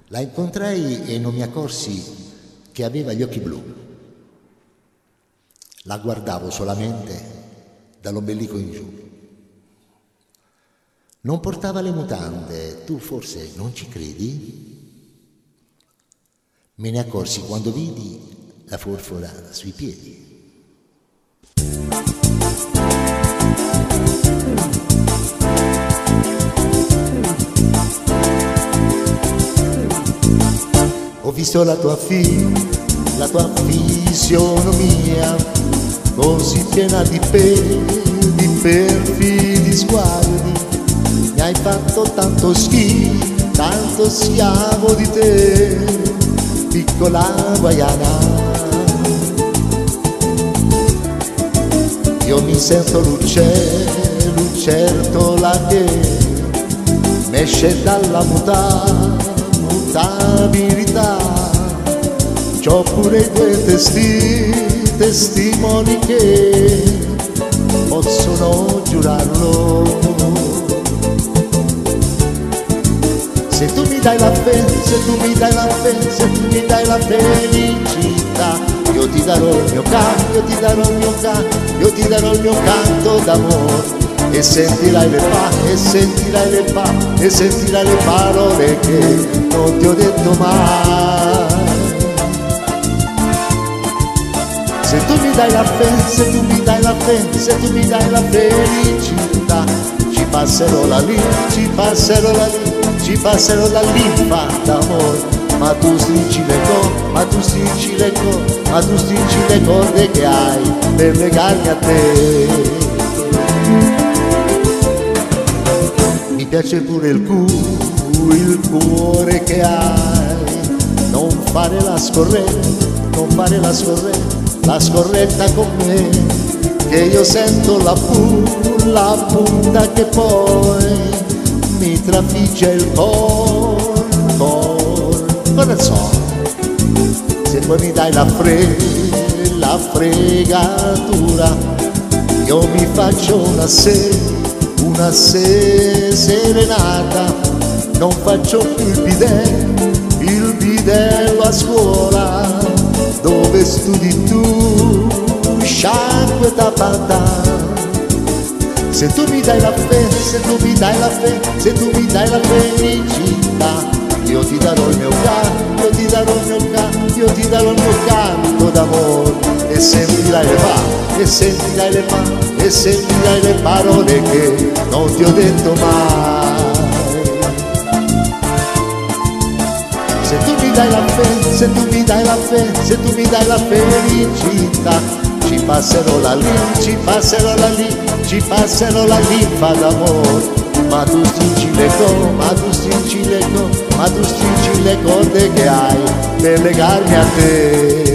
La incontrai e non mi accorsi che aveva gli occhi blu. La guardavo solamente dall'ombelico in giù. Non portava le mutande, tu forse non ci credi? Me ne accorsi quando vidi la forfora sui piedi. Ho visto la tua fisionomia, così piena di perfidi sguardi. Mi hai fatto tanto schifo, tanto schiavo di te, piccola guaiana. Io mi sento lucertola che m'esce dalla mutabilità. C'ho pure i tuoi testimoni che possono giurarlo. Se tu mi dai la fede, se tu mi dai la fede, se tu mi dai la felicità, io ti darò il mio canto, io ti darò il mio canto, io ti darò il mio canto d'amore. E sentirai le parole che non ti ho detto mai. Se tu mi dai la fede, se tu mi dai la fede, se tu mi dai la felicità, ci passerò la linfa d'amore. Ma tu stringi le corde che hai per legarmi a te. Mi piace pure il cuore che hai, non fare la scorretta con me, che io sento la punta che poi mi trafigge il corazon. Se poi mi dai la fregatura, io mi faccio una serenata, non faccio più il bidello a scuola, dove studi tu, sciacque tapata. Se tu mi dai la fede, se tu mi dai la fede, se tu mi dai la felicità, io ti darò il mio canto, io ti darò il mio canto, io ti darò il mio canto d'amore. E sentirai le parole che non ti ho detto mai. Se tu mi dai la fede, se tu mi dai la fede, se tu mi dai la felicità, ci passerò la linfa d'amore. Ma tu stringi le corde che hai per legarmi a te.